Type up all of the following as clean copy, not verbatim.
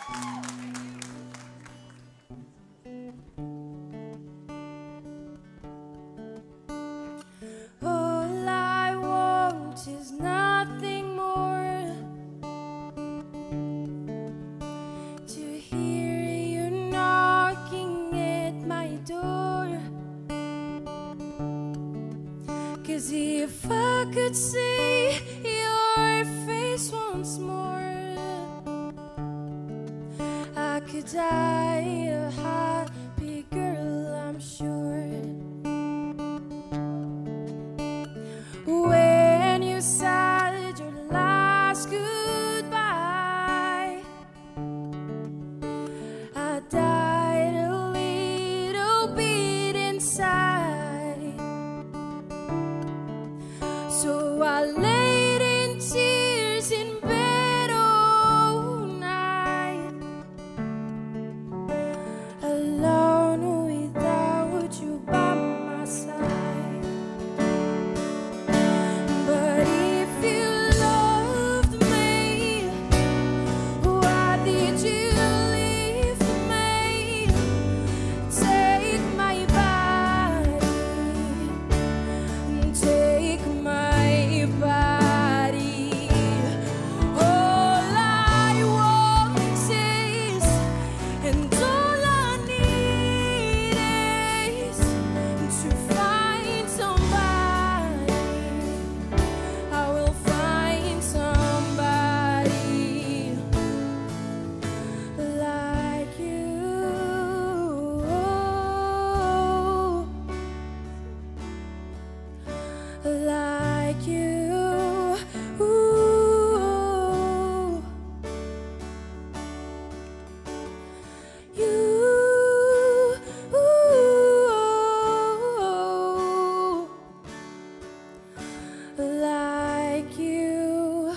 All I want is nothing more, to hear you knocking at my door. 'Cause if I could see your face once more, I could die a happy girl, I'm sure. When you said your last goodbye, I died a little bit inside. So I laid in tears in bed all night, alone without you by my side. But if you loved me, why did you leave me? Take my body, take my body. All I want is, and all I need is to find somebody. I will find somebody like you, like you. Like you.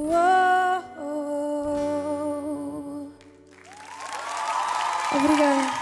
Obrigada.